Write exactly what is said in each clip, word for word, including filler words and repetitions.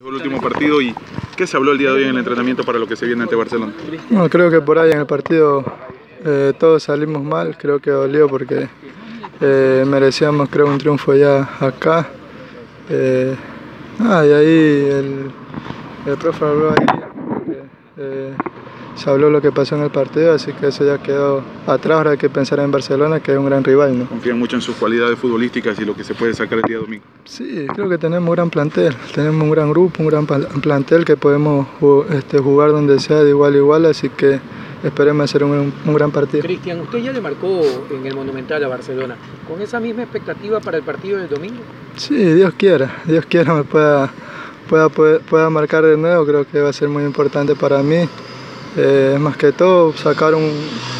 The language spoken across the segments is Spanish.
El último partido, ¿y qué se habló el día de hoy en el entrenamiento para lo que se viene ante Barcelona? No, creo que por ahí en el partido eh, todos salimos mal, creo que dolió porque eh, merecíamos creo un triunfo ya acá. Eh, ah, y ahí el, el profe habló ahí, que, eh, se habló lo que pasó en el partido, así que eso ya quedó atrás. Ahora hay que pensar en Barcelona, que es un gran rival, ¿no? ¿Confían mucho en sus cualidades futbolísticas y lo que se puede sacar el día domingo? Sí, creo que tenemos un gran plantel, tenemos un gran grupo, un gran plantel que podemos este, jugar donde sea de igual a igual, así que esperemos hacer un, un gran partido. Cristian, usted ya le marcó en el Monumental a Barcelona, ¿con esa misma expectativa para el partido del domingo? Sí, Dios quiera, Dios quiera me pueda, pueda, pueda, pueda marcar de nuevo, creo que va a ser muy importante para mí. Eh, más que todo sacar un,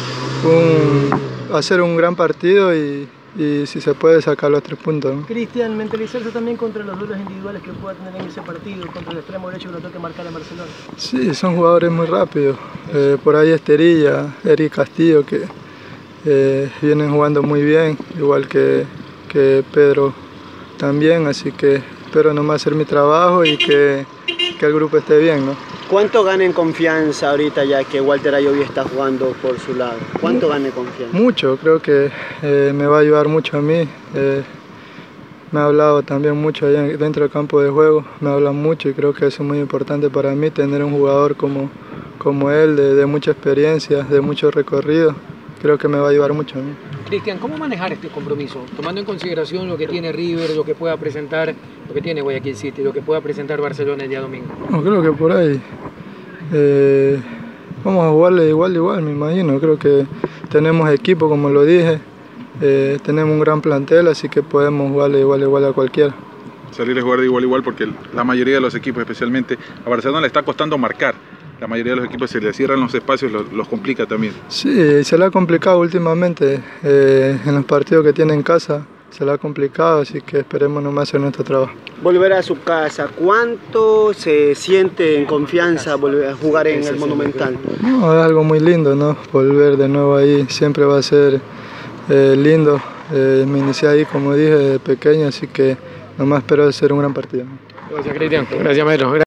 un hacer un gran partido y, y si se puede sacar los tres puntos, ¿no? Cristian, mentalizarse también contra los duelos individuales que pueda tener en ese partido, contra el extremo derecho que lo toque marcar en Barcelona. Sí, son jugadores muy rápidos, eh, por ahí Esterilla, Eric Castillo, que eh, vienen jugando muy bien, igual que, que Pedro también, así que espero nomás hacer mi trabajo y que, que el grupo esté bien, ¿no? ¿Cuánto gana en confianza ahorita ya que Walter Ayoví está jugando por su lado? ¿Cuánto gana en confianza? Mucho, creo que eh, me va a ayudar mucho a mí. Eh, me ha hablado también mucho allá dentro del campo de juego, me hablan mucho y creo que eso es muy importante para mí, tener un jugador como, como él, de, de mucha experiencia, de mucho recorrido. Creo que me va a ayudar mucho a mí. Cristian, ¿cómo manejar este compromiso? Tomando en consideración lo que tiene River, lo que pueda presentar, lo que tiene Guayaquil City, lo que pueda presentar Barcelona el día domingo. No, creo que por ahí eh, vamos a jugarle igual igual, me imagino. Creo que tenemos equipo, como lo dije, eh, tenemos un gran plantel, así que podemos jugarle igual igual a cualquiera. Salir a jugar de igual a igual porque la mayoría de los equipos, especialmente a Barcelona, le está costando marcar. La mayoría de los equipos se le cierran los espacios, los, los complica también. Sí, se le ha complicado últimamente eh, en los partidos que tiene en casa, se le ha complicado, así que esperemos nomás hacer nuestro trabajo. Volver a su casa, ¿cuánto se siente en confianza volver a jugar en el Monumental? No, es algo muy lindo, ¿no? Volver de nuevo ahí siempre va a ser eh, lindo. Eh, me inicié ahí, como dije, de pequeño, así que nomás espero hacer un gran partido. Gracias, Cristian. Gracias, maestro.